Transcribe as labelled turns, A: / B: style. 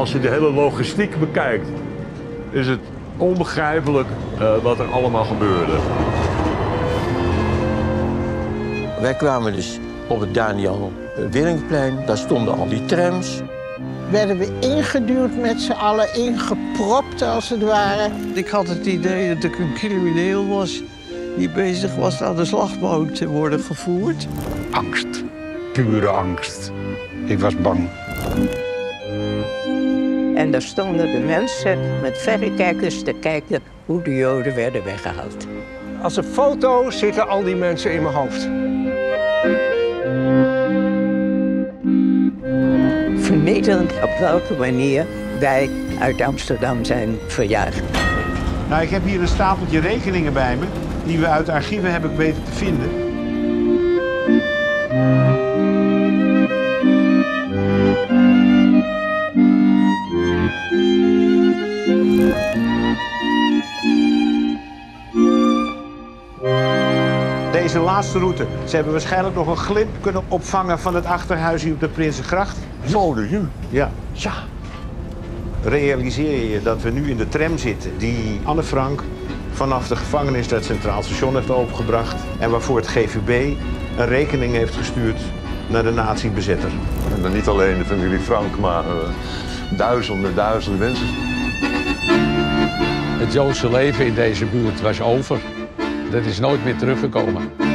A: als je de hele logistiek bekijkt, is het onbegrijpelijk wat er allemaal gebeurde.
B: Wij kwamen dus op het Daniel Willingplein. Daar stonden al die trams.
C: Werden we ingeduwd met z'n allen, ingepropt als het ware.
D: Ik had het idee dat ik een crimineel was die bezig was aan de slagboom te worden gevoerd.
E: Angst, pure angst. Ik was bang.
F: En daar stonden de mensen met verrekijkers te kijken hoe de Joden werden weggehaald.
G: Als een foto zitten al die mensen in mijn hoofd.
F: Vernederend op welke manier wij uit Amsterdam zijn verjaagd.
H: Nou, ik heb hier een stapeltje rekeningen bij me, die we uit archieven hebben weten te vinden. Deze laatste route, ze hebben waarschijnlijk nog een glimp kunnen opvangen van het achterhuis hier op de Prinsengracht.
A: Zo,
H: Ja. Ja. Realiseer je dat we nu in de tram zitten die Anne Frank vanaf de gevangenis naar het Centraal Station heeft overgebracht en waarvoor het GVB een rekening heeft gestuurd naar de nazi-bezetter.
A: En dan niet alleen de familie Frank, maar duizenden mensen.
I: Het Joodse leven in deze buurt was over. Dat is nooit meer teruggekomen.